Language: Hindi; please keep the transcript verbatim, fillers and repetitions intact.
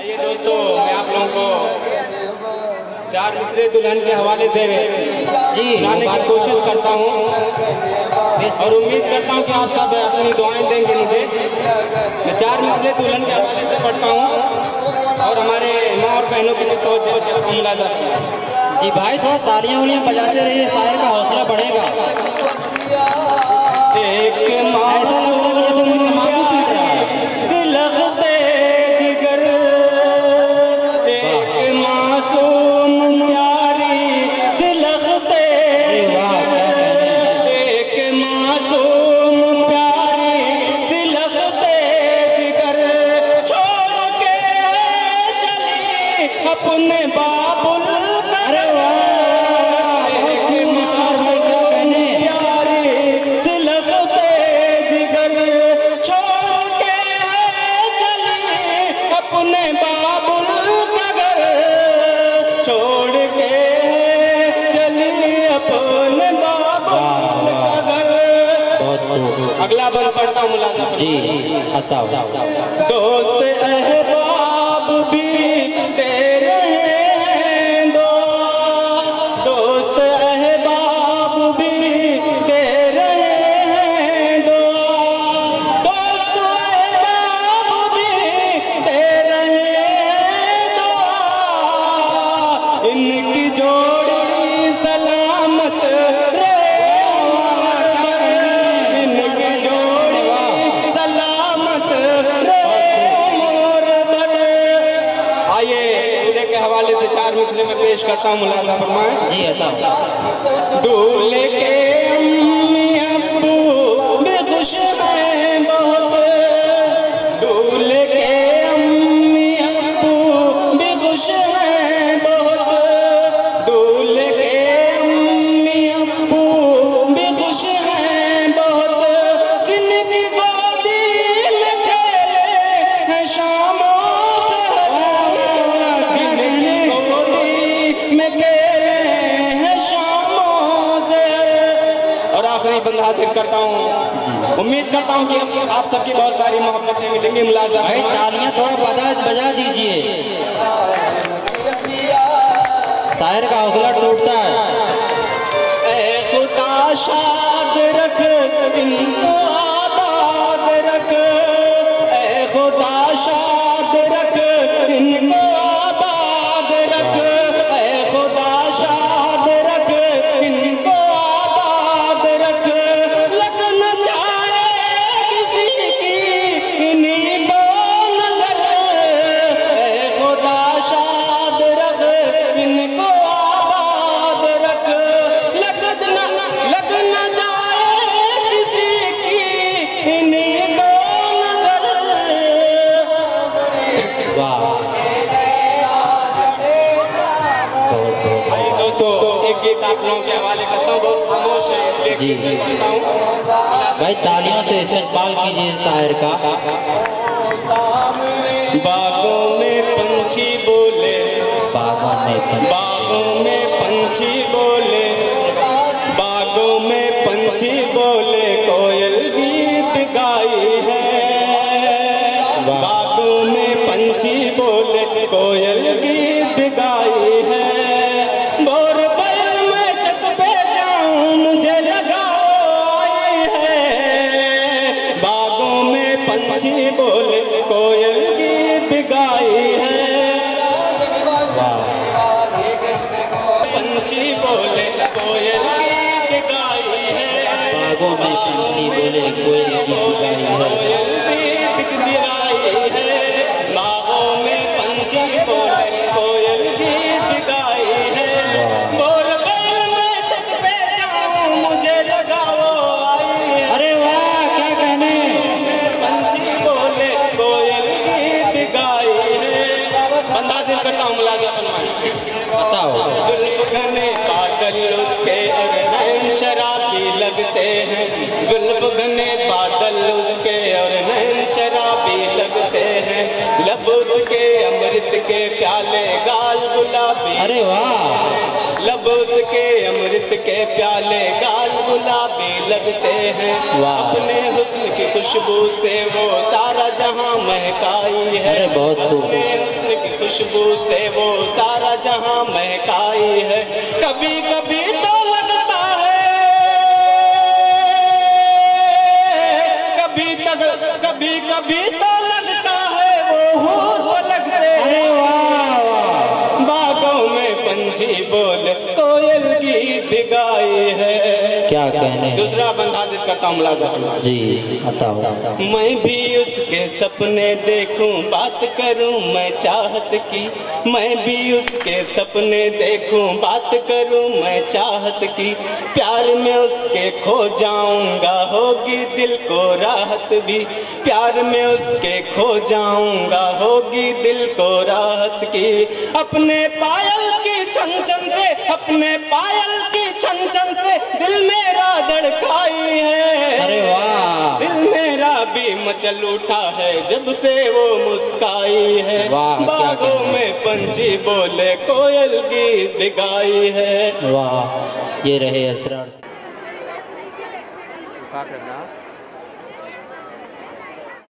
आइए दोस्तों, मैं आप लोगों को चार मिसरे दुल्हन के हवाले से जी सुनाने की कोशिश करता हूँ और उम्मीद करता हूँ कि आप सब अपनी दुआएं देंगे मुझे। मैं चार मिसरे दुल्हन के हवाले से पढ़ता हूँ और हमारे माँ और बहनों की भी तवज्जो मुलाज़ा जी भाई, थोड़ा तालियां उलियां बजाते रहिए, शायर का हौसला बढ़ेगा। एक ऐसा लगता है कि जब मुझे मांगू पीट रहा है। सिलखते जिगर एक मासूम प्यारी सिलखते जिगर एक मासूम प्यारी सिलखते जिगर छोड़ के चली अपने बाबुल अगला बंद पढ़ता हूँ मुलाज़ा जी बताओ। दोस्त अहबाब भी तेरे हैं दो, दोस्त अहबाब भी तेरे हैं दो, दोस्त अहबाब भी तेरे हैं दो, इनकी जोड़ी सलामत हवाले से चार मिसरे में पेश करता हूँ, मुलाज़ा फरमाएं। जी बताओ। दूल्हे के अम्मी अब्बू भी खुश हैं बहुत, दूल्हे के अम्मी अब्बू भी खुश हैं बहुत, दूल्हे के अम्मी अब्बू भी खुश हैं बहुत, जिनकी गोदी में खेले हैं शामों बंदा हाजिर करता हूँ। उम्मीद करता हूँ कि आप सबकी बहुत सारी मोहब्बतें मिलेंगी। मुलाज़ा भाई तालियां थोड़ा बजा बजा दीजिए, शायर का हौसला टूटता है। ऐ खुदा शाद रख इनको आबाद रख, ऐ खुदा शाद रख इनको आबाद रख, ऐ खुदा शाद रख इनको आप लोगों के हवाले करता हूँ। बहुत खामोश है इसलिए जी करता हूँ। भाई तालियों से इस्तेमाल कीजिए शायर का। बागों में पंछी बोले, बागों में बागों में पंछी बोले, बागों में पंछी बोले, कोयल गीत गाई है, बागों में पंछी बोले, कोयल गीत गाई है, पंछी बोले कोयल गीत गाई है, पंछी बोले कोयल गीत गाई है, बागों में पंछी बोले कोयल गीत गाई है, कोयल गीत गाई है, बागों में पंछी बोले कोयल गीत गाई है, बोर बैल में छत पे जाऊं मुझे लगाओ आई है। अरे वाह, क्या कहने। पंछी बोले कोयल गीत गाई है। बंदा दिल करता हूँ, मुलाज़ा फरमाएं। बताओ। जुल्फ़ घने बादल उसके और नैन शराबी लगते हैं, जुल्फ़ घने बादल उसके और नैन शराबी लगते हैं, लब उसके अमृत के प्याले गाल गुलाबी। अरे वाह। लब उसके अमृत के प्याले गाल गुलाबी लगते हैं, अपने हुस्न की खुशबू से वो सारा जहां महकाई है, बहुत अपने हुस्न खुशबू से वो सारा जहां महकाई है। कभी कभी तो लगता है, कभी तक कभी कभी तो लगता है वो हूर पलक से। बागों में पंछी बोले, कोयल गीत गाई है। क्या कहने। दूसरा बंद हाजिर करता हूँ मुलाज़ा जी बताओ। मैं भी उसके सपने देखूं, बात करूं मैं चाहत की। मैं भी उसके सपने देखूं, बात करूं मैं चाहत की। प्यार में उसके खो जाऊंगा, होगी दिल को राहत भी। प्यार में उसके खो जाऊंगा, होगी दिल को राहत की। अपने पायल की छन छन से, अपने पायल की छन छन से दिल मेरा धड़काई है। अरे वाह। दिल मेरा भी मचल उठा है जब से वो मुस्काई है। बागों में पंछी बोले, कोयल गीत गाई है। वाह, ये रहे असरार से। क्या करना।